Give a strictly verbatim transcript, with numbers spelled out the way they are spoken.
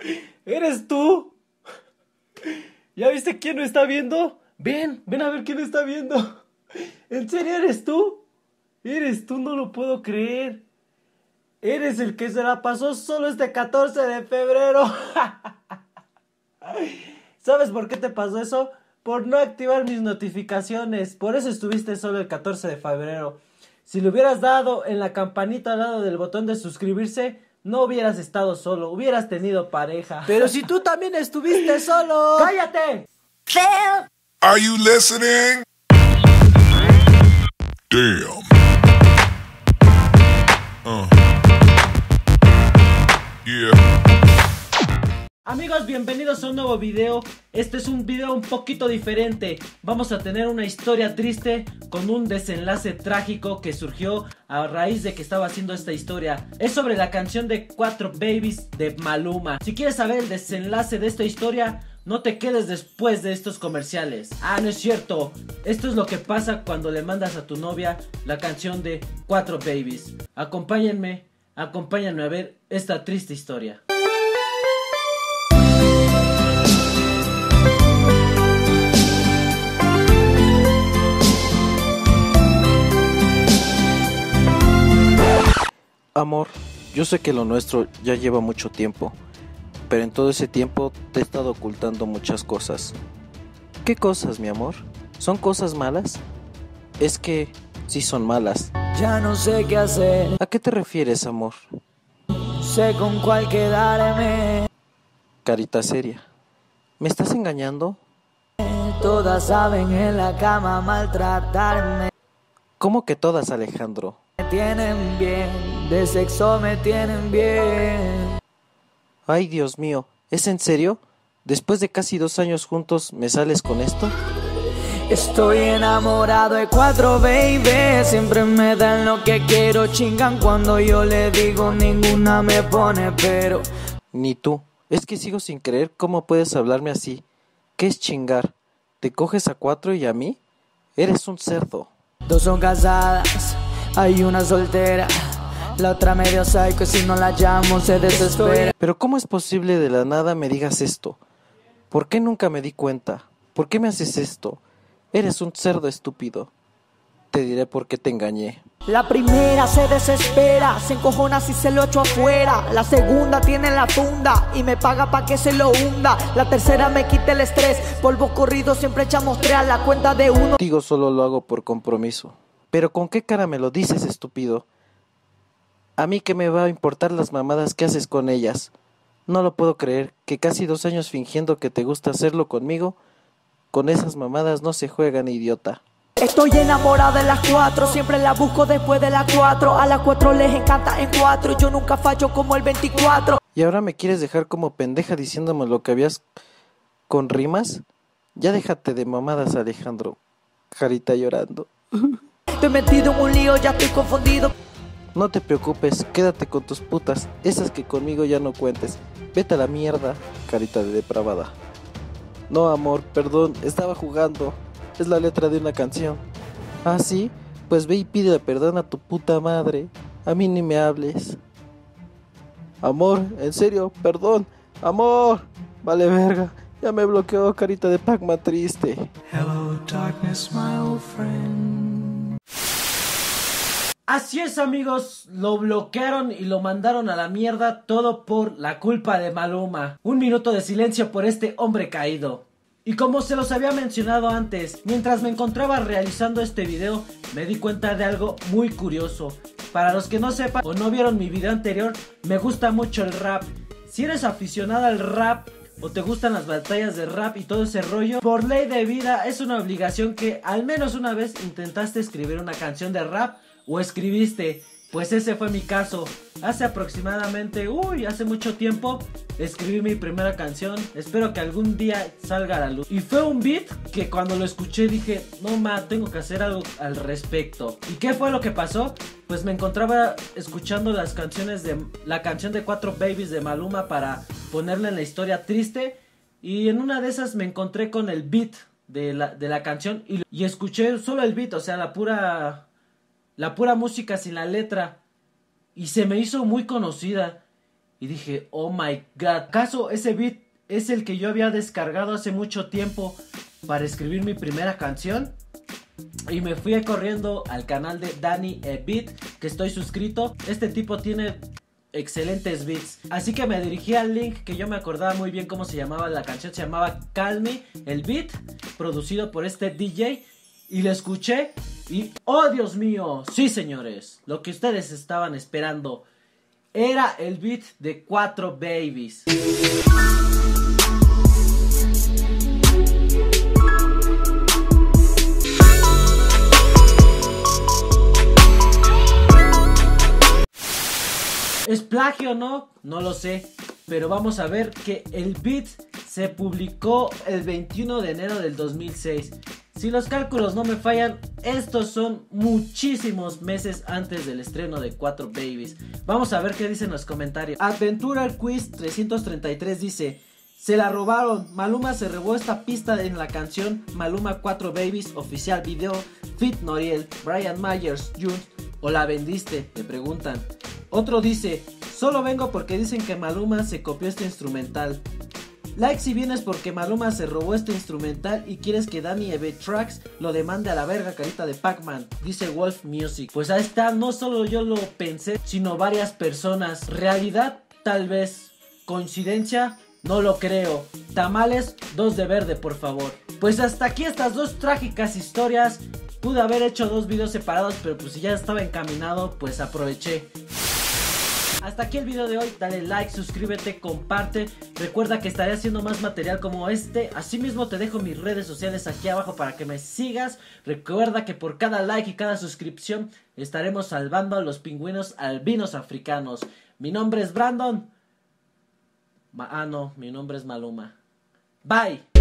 ¿Eres tú? ¿Ya viste quién lo está viendo? Ven, ven a ver quién lo está viendo. ¿En serio eres tú? Eres tú, no lo puedo creer. Eres el que se la pasó solo este catorce de febrero. ¿Sabes por qué te pasó eso? Por no activar mis notificaciones. Por eso estuviste solo el catorce de febrero. Si le hubieras dado en la campanita al lado del botón de suscribirse, no hubieras estado solo, hubieras tenido pareja. Pero si tú también estuviste solo. ¡Cállate! Are you listening? Damn. Uh. Yeah. Amigos, bienvenidos a un nuevo video. Este es un video un poquito diferente. Vamos a tener una historia triste con un desenlace trágico que surgió a raíz de que estaba haciendo esta historia. Es sobre la canción de Cuatro Babies de Maluma. Si quieres saber el desenlace de esta historia, no te quedes después de estos comerciales. Ah, no es cierto. Esto es lo que pasa cuando le mandas a tu novia la canción de Cuatro Babies. Acompáñenme, acompáñenme a ver esta triste historia. Amor, yo sé que lo nuestro ya lleva mucho tiempo, pero en todo ese tiempo te he estado ocultando muchas cosas. ¿Qué cosas, mi amor? ¿Son cosas malas? Es que sí son malas. Ya no sé qué hacer. ¿A qué te refieres, amor? Sé con cuál quedarme. Carita seria. ¿Me estás engañando? Todas saben en la cama maltratarme. ¿Cómo que todas, Alejandro? Me tienen bien, de sexo me tienen bien. Ay, Dios mío, ¿es en serio? ¿Después de casi dos años juntos me sales con esto? Estoy enamorado de cuatro baby. Siempre me dan lo que quiero. Chingan cuando yo le digo, ninguna me pone pero. Ni tú. Es que sigo sin creer cómo puedes hablarme así. ¿Qué es chingar? ¿Te coges a cuatro y a mí? Eres un cerdo. Dos son casadas, hay una soltera. La otra medio psycho y si no la llamo se desespera. Pero ¿cómo es posible de la nada me digas esto? ¿Por qué nunca me di cuenta? ¿Por qué me haces esto? Eres un cerdo estúpido. Te diré por qué te engañé. La primera se desespera, se encojona si se lo echo afuera. La segunda tiene la funda y me paga pa' que se lo hunda. La tercera me quita el estrés, polvo corrido siempre echamos tres a la cuenta de uno. Digo, solo lo hago por compromiso. Pero ¿con qué cara me lo dices, estúpido? A mí qué me va a importar las mamadas que haces con ellas. No lo puedo creer, que casi dos años fingiendo que te gusta hacerlo conmigo. Con esas mamadas no se juegan, idiota. Estoy enamorada de las cuatro, siempre las busco después de las cuatro. A las cuatro les encanta en cuatro, yo nunca fallo como el veinticuatro. ¿Y ahora me quieres dejar como pendeja diciéndome lo que habías con rimas? Ya déjate de mamadas, Alejandro. Carita llorando. Estoy metido en un lío, ya estoy confundido. No te preocupes, quédate con tus putas, esas que conmigo ya no cuentes. Vete a la mierda, carita de depravada. No, amor, perdón, estaba jugando. Es la letra de una canción. ¿Ah, sí? Pues ve y pide perdón a tu puta madre. A mí ni me hables. Amor, en serio, perdón. Amor, vale verga. Ya me bloqueó, carita de Pac-Man triste. Hello, darkness, my old friend. Así es, amigos, lo bloquearon y lo mandaron a la mierda, todo por la culpa de Maluma. Un minuto de silencio por este hombre caído. Y como se los había mencionado antes, mientras me encontraba realizando este video, me di cuenta de algo muy curioso. Para los que no sepan o no vieron mi video anterior, me gusta mucho el rap. Si eres aficionado al rap o te gustan las batallas de rap y todo ese rollo, por ley de vida es una obligación que al menos una vez intentaste escribir una canción de rap o escribiste. Pues ese fue mi caso. Hace aproximadamente, uy, hace mucho tiempo escribí mi primera canción. Espero que algún día salga a la luz. Y fue un beat que cuando lo escuché dije, no ma, tengo que hacer algo al respecto. ¿Y qué fue lo que pasó? Pues me encontraba escuchando las canciones de la canción de Cuatro Babies de Maluma para ponerle en la historia triste. Y en una de esas me encontré con el beat de la, de la canción y, y escuché solo el beat, o sea, la pura... La pura música sin la letra. Y se me hizo muy conocida. y dije, oh my god, ¿acaso ese beat es el que yo había descargado hace mucho tiempo para escribir mi primera canción? Y me fui corriendo al canal de Danny A Beat, que estoy suscrito. Este tipo tiene excelentes beats, así que me dirigí al link, que yo me acordaba muy bien cómo se llamaba la canción. Se llamaba Call Me, el beat producido por este D J. Y lo escuché y ¡oh Dios mío! Sí, señores, lo que ustedes estaban esperando era el beat de Cuatro Babies. ¿Es plagio o no? No lo sé, pero vamos a ver que el beat se publicó el veintiuno de enero del dos mil seis. Si los cálculos no me fallan, estos son muchísimos meses antes del estreno de Cuatro Babies. Vamos a ver qué dicen los comentarios. Adventurer Quiz trescientos treinta y tres dice: se la robaron, Maluma se robó esta pista en la canción Maluma Cuatro Babies oficial video, Fit Noriel, Brian Myers Junior ¿O la vendiste? Le preguntan. Otro dice: solo vengo porque dicen que Maluma se copió este instrumental. Like si vienes porque Maluma se robó este instrumental y quieres que Danny A Beat Tracks lo demande a la verga, carita de Pac-Man, dice Wolf Music. Pues ahí está, no solo yo lo pensé, sino varias personas. Realidad, tal vez. Coincidencia, no lo creo. Tamales, dos de verde, por favor. Pues hasta aquí estas dos trágicas historias. Pude haber hecho dos videos separados, pero pues si ya estaba encaminado, pues aproveché. Hasta aquí el video de hoy, dale like, suscríbete, comparte. Recuerda que estaré haciendo más material como este. Asimismo te dejo mis redes sociales aquí abajo para que me sigas. Recuerda que por cada like y cada suscripción estaremos salvando a los pingüinos albinos africanos. Mi nombre es Brandon. Ah no, mi nombre es Maluma. Bye.